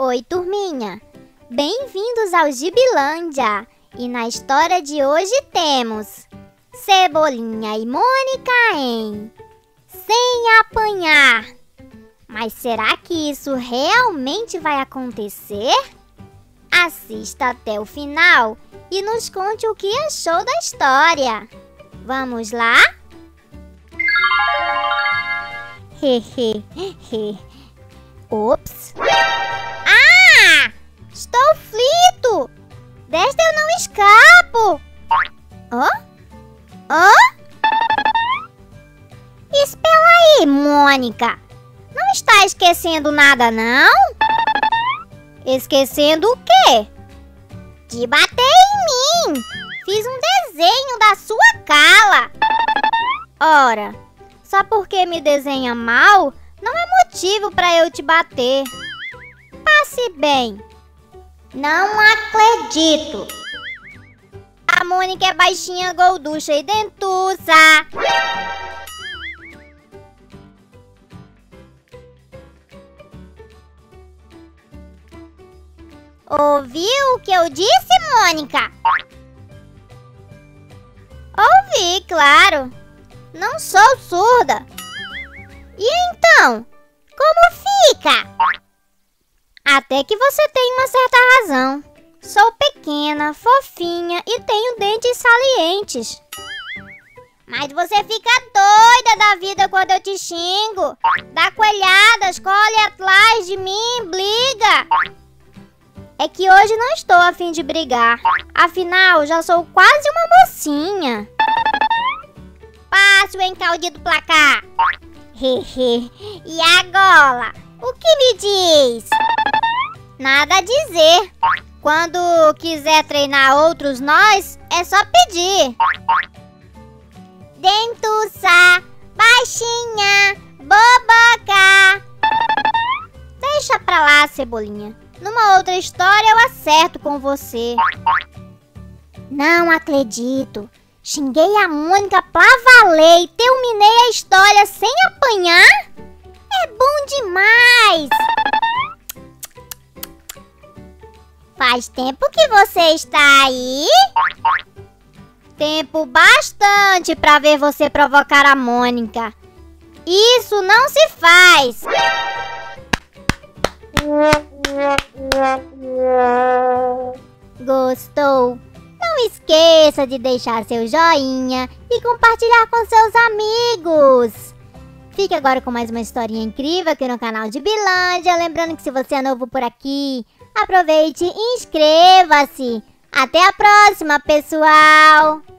Oi, turminha! Bem-vindos ao Gibilândia! E na história de hoje temos Cebolinha e Mônica em Sem Apanhar. Mas será que isso realmente vai acontecer? Assista até o final e nos conte o que achou da história. Vamos lá? Ops! Ah! Estou frito! Desta eu não escapo! Espera aí, Mônica! Não está esquecendo nada, não? Esquecendo o quê? De bater em mim! Fiz um desenho da sua cara! Ora, só porque me desenha mal, não é motivo para eu te bater. Passe bem. Não acredito. A Mônica é baixinha, gorducha e dentuça. Ouviu o que eu disse, Mônica? Ouvi, claro. Não sou surda. E então, como fica? Até que você tem uma certa razão. Sou pequena, fofinha e tenho dentes salientes. Mas você fica doida da vida quando eu te xingo. Dá coelhadas, corre atrás de mim, briga. É que hoje não estou a fim de brigar. Afinal, já sou quase uma mocinha. Passe o encaldido pra cá. E agora? O que me diz? Nada a dizer. Quando quiser treinar outros nós, é só pedir. Dentuça, baixinha, boboca. Deixa pra lá, Cebolinha. Numa outra história eu acerto com você. Não acredito. Xinguei a Mônica pra valer e terminei a história sem apanhar? É bom demais! Faz tempo que você está aí? Tempo bastante pra ver você provocar a Mônica. Isso não se faz! Gostou? Não esqueça de deixar seu joinha e compartilhar com seus amigos. Fique agora com mais uma historinha incrível aqui no canal Gibilândia. Lembrando que se você é novo por aqui, aproveite e inscreva-se. Até a próxima, pessoal!